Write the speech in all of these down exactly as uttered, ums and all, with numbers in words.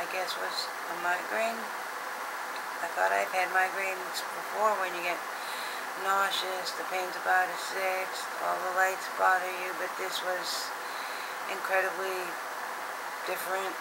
I guess was a migraine. I thought I've had migraines before when you get nauseous, the pain's about a sixth, all the lights bother you, but this was incredibly different.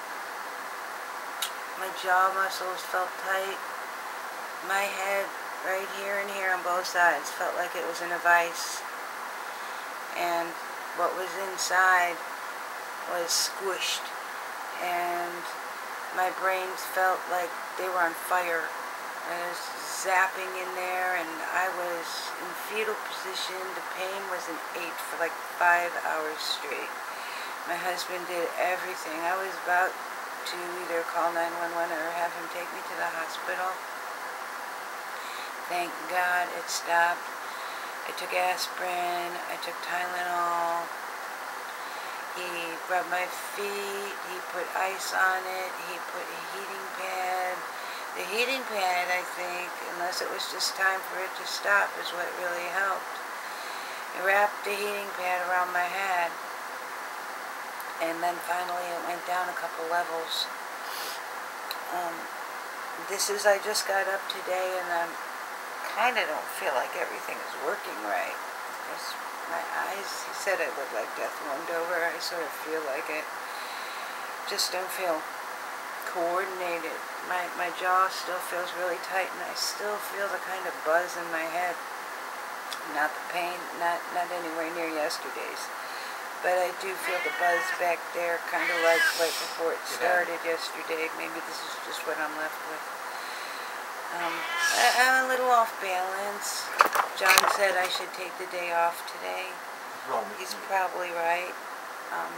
My jaw muscles felt tight. My head, right here and here on both sides, felt like it was in a vice. And what was inside was squished. And my brains felt like they were on fire. I was zapping in there, and I was in fetal position. The pain was an eight for like five hours straight. My husband did everything. I was about to either call nine one one or have him take me to the hospital. Thank God it stopped. I took aspirin, I took Tylenol. He rubbed my feet, he put ice on it, he put a heating pad. The heating pad, I think, unless it was just time for it to stop, is what really helped. He wrapped the heating pad around my head, and then finally it went down a couple levels. Um, this is, I just got up today, and I'm kind of don't feel like everything is working right. Because my eyes, he said I look like death warmed over. I sort of feel like it. Just don't feel coordinated. My, my jaw still feels really tight, and I still feel the kind of buzz in my head. Not the pain, not, not anywhere near yesterday's. But I do feel the buzz back there, kind of like right before it started yesterday. Maybe this is just what I'm left with. Um, I, I'm a little off balance. John said I should take the day off today. He's probably right. Um,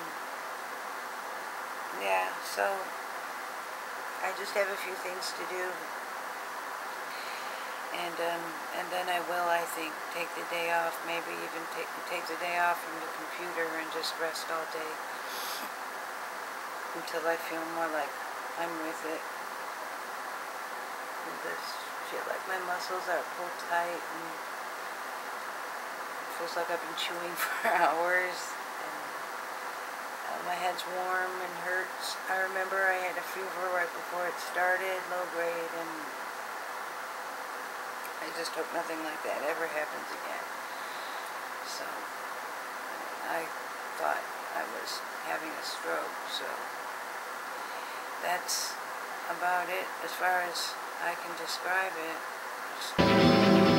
yeah, so I just have a few things to do. And um, and then I will, I think, take the day off. Maybe even take, take the day off from the computer and just rest all day. Until I feel more like I'm with it. I just feel like my muscles are pulled tight, and it feels like I've been chewing for hours, and uh, my head's warm and hurts. I remember I had a fever right before it started, low grade, and I just hope nothing like that ever happens again. So I thought I was having a stroke, so that's about it as far as I can describe it.